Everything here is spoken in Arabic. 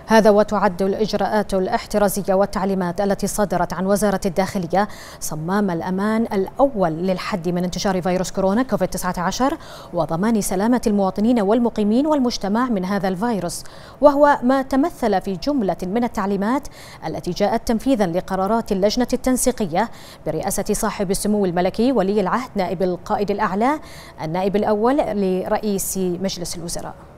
هذا وتعد الإجراءات الاحترازية والتعليمات التي صدرت عن وزارة الداخلية صمام الأمان الأول للحد من انتشار فيروس كورونا كوفيد-19 وضمان سلامة المواطنين والمقيمين والمجتمع من هذا الفيروس، وهو ما تمثل في جملة من التعليمات التي جاءت تنفيذا لقرارات اللجنة التنسيقية برئاسة صاحب السمو الملكي ولي العهد نائب القائد الأعلى النائب الأول لرئيس مجلس الوزراء.